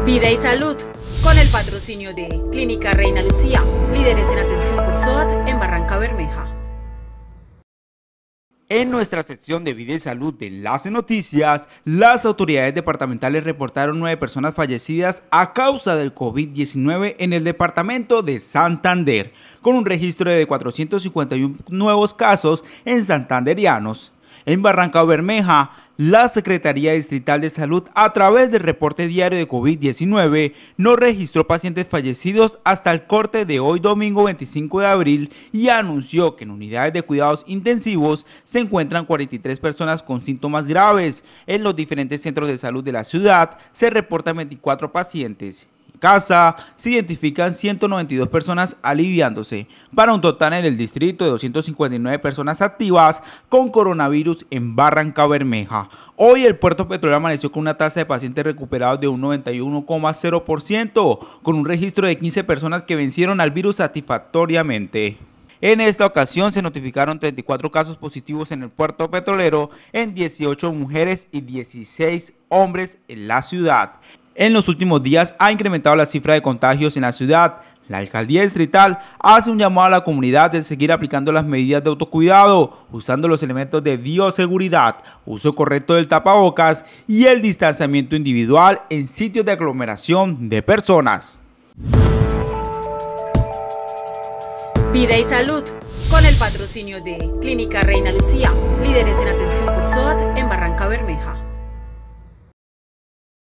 Vida y Salud, con el patrocinio de Clínica Reina Lucía, líderes en atención por SOAT en Barrancabermeja. En nuestra sección de Vida y Salud de Enlace Noticias, las autoridades departamentales reportaron 9 personas fallecidas a causa del COVID-19 en el departamento de Santander, con un registro de 451 nuevos casos en santanderianos. En Barrancabermeja, la Secretaría Distrital de Salud, a través del reporte diario de COVID-19, no registró pacientes fallecidos hasta el corte de hoy domingo 25 de abril y anunció que en unidades de cuidados intensivos se encuentran 43 personas con síntomas graves. En los diferentes centros de salud de la ciudad se reportan 24 pacientes. En casa se identifican 192 personas aliviándose, para un total en el distrito de 259 personas activas con coronavirus en Barrancabermeja. Hoy el puerto petrolero amaneció con una tasa de pacientes recuperados de un 91,0%, con un registro de 15 personas que vencieron al virus satisfactoriamente. En esta ocasión se notificaron 34 casos positivos en el puerto petrolero, en 18 mujeres y 16 hombres en la ciudad. En los últimos días ha incrementado la cifra de contagios en la ciudad. La alcaldía distrital hace un llamado a la comunidad de seguir aplicando las medidas de autocuidado, usando los elementos de bioseguridad, uso correcto del tapabocas y el distanciamiento individual en sitios de aglomeración de personas. Vida y Salud, con el patrocinio de Clínica Reina Lucía, líderes en atención por SOAT en Barrancabermeja.